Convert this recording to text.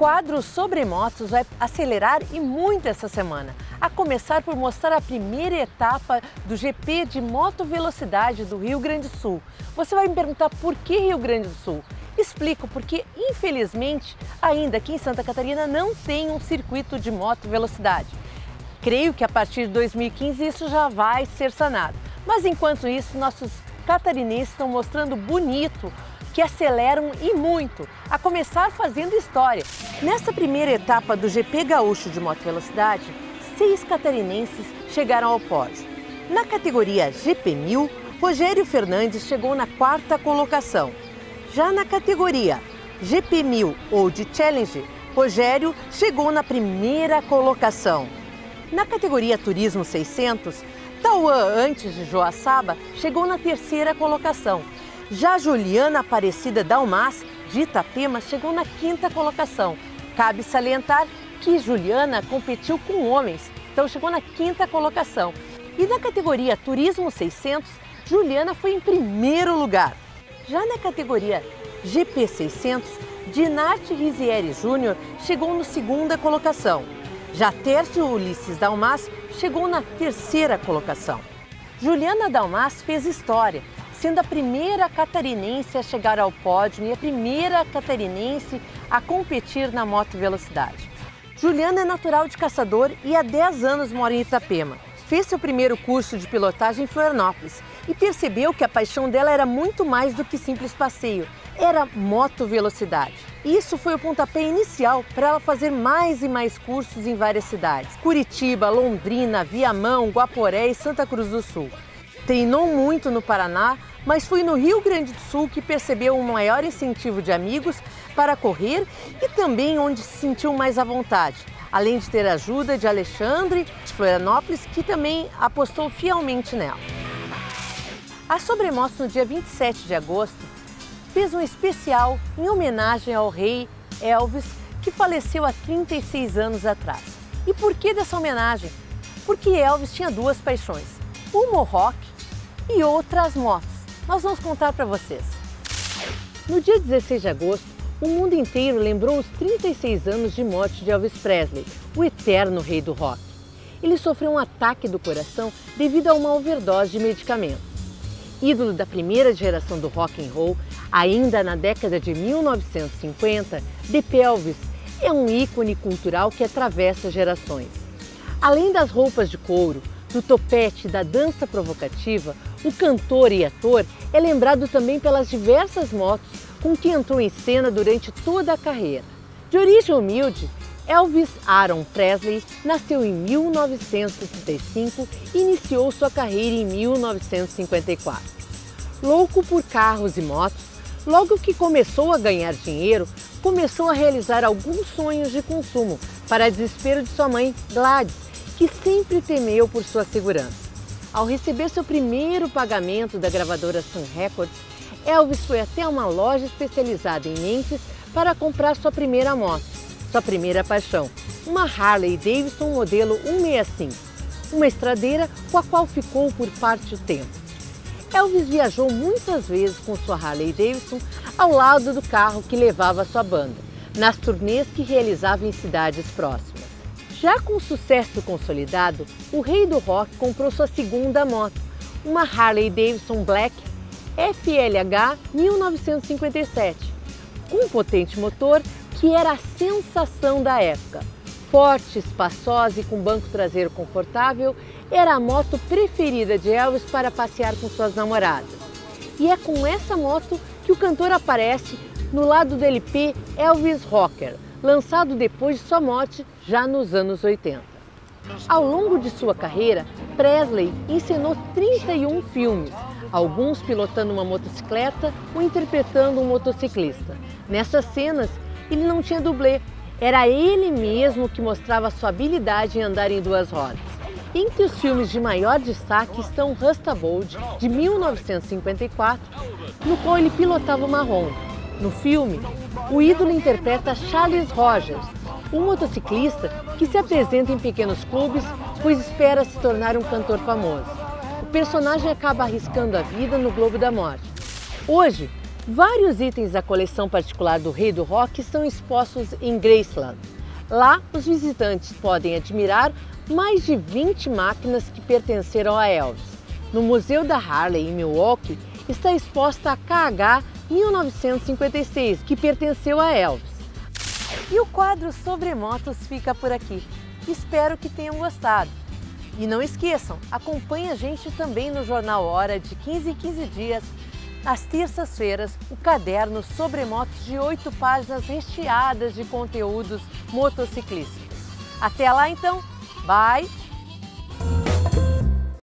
quadro sobre motos vai acelerar e muito essa semana, a começar por mostrar a primeira etapa do GP de moto velocidade do Rio Grande do Sul. Você vai me perguntar por que Rio Grande do Sul? Explico porque, infelizmente, ainda aqui em Santa Catarina não tem um circuito de moto velocidade. Creio que a partir de 2015 isso já vai ser sanado. Mas enquanto isso, nossos catarinenses estão mostrando bonito que aceleram e muito, a começar fazendo história. Nessa primeira etapa do GP Gaúcho de Moto Velocidade, 6 catarinenses chegaram ao pódio. Na categoria GP1000, Rogério Fernandes chegou na 4ª colocação. Já na categoria GP1000 ou de Challenge, Rogério chegou na 1ª colocação. Na categoria Turismo 600, Tauan, antes de Joaçaba, chegou na 3ª colocação. Já Juliana Aparecida Dalmas, de Itapema, chegou na 5ª colocação. Cabe salientar que Juliana competiu com homens, então chegou na 5ª colocação. E na categoria Turismo 600, Juliana foi em 1º lugar. Já na categoria GP 600, Dinarte Rizieri Júnior chegou na 2ª colocação. Já Tércio Ulisses Dalmas chegou na 3ª colocação. Juliana Dalmas fez história, sendo a primeira catarinense a chegar ao pódio e a primeira catarinense a competir na moto velocidade. Juliana é natural de Caçador e há 10 anos mora em Itapema. Fez seu primeiro curso de pilotagem em Florianópolis e percebeu que a paixão dela era muito mais do que simples passeio, era moto velocidade. Isso foi o pontapé inicial para ela fazer mais e mais cursos em várias cidades: Curitiba, Londrina, Viamão, Guaporé e Santa Cruz do Sul. Treinou muito no Paraná, mas foi no Rio Grande do Sul que percebeu um maior incentivo de amigos para correr e também onde se sentiu mais à vontade, além de ter a ajuda de Alexandre, de Florianópolis, que também apostou fielmente nela. A Sobremotos, no dia 27 de agosto, fez um especial em homenagem ao rei Elvis, que faleceu há 36 anos atrás. E por que dessa homenagem? Porque Elvis tinha 2 paixões, uma o rock e outra as motos. Nós vamos contar para vocês. No dia 16 de agosto, o mundo inteiro lembrou os 36 anos de morte de Elvis Presley, o eterno rei do rock. Ele sofreu um ataque do coração devido a uma overdose de medicamentos. Ídolo da primeira geração do rock and roll, ainda na década de 1950, The Elvis é um ícone cultural que atravessa gerações. Além das roupas de couro, do topete e da dança provocativa, o cantor e ator é lembrado também pelas diversas motos com que entrou em cena durante toda a carreira. De origem humilde, Elvis Aaron Presley nasceu em 1935 e iniciou sua carreira em 1954. Louco por carros e motos, logo que começou a ganhar dinheiro, começou a realizar alguns sonhos de consumo, para desespero de sua mãe, Gladys, que sempre temeu por sua segurança. Ao receber seu primeiro pagamento da gravadora Sun Records, Elvis foi até uma loja especializada em Memphis para comprar sua primeira moto, sua primeira paixão, uma Harley Davidson modelo 165, uma estradeira com a qual ficou por parte do tempo. Elvis viajou muitas vezes com sua Harley Davidson ao lado do carro que levava sua banda, nas turnês que realizava em cidades próximas. Já com sucesso consolidado, o rei do rock comprou sua segunda moto, uma Harley Davidson Black FLH 1957, com um potente motor que era a sensação da época. Forte, espaçosa e com banco traseiro confortável, era a moto preferida de Elvis para passear com suas namoradas. E é com essa moto que o cantor aparece no lado do LP Elvis Rocker, lançado depois de sua morte, já nos anos 80. Ao longo de sua carreira, Presley encenou 31 filmes, alguns pilotando uma motocicleta ou interpretando um motociclista. Nessas cenas, ele não tinha dublê, era ele mesmo que mostrava sua habilidade em andar em 2 rodas. Entre os filmes de maior destaque estão Rustabold, de 1954, no qual ele pilotava uma Honda. No filme, o ídolo interpreta Charles Rogers, um motociclista que se apresenta em pequenos clubes, pois espera se tornar um cantor famoso. O personagem acaba arriscando a vida no Globo da Morte. Hoje, Vários itens da coleção particular do Rei do Rock estão expostos em Graceland. Lá, os visitantes podem admirar mais de 20 máquinas que pertenceram a Elvis. No Museu da Harley, em Milwaukee, está exposta a KH 1956, que pertenceu a Elvis. E o quadro sobre motos fica por aqui. Espero que tenham gostado. E não esqueçam, acompanhe a gente também no Jornal Hora de 15 em 15 dias. Às terças-feiras, o caderno sobre motos de 8 páginas recheadas de conteúdos motociclísticos. Até lá então, bye!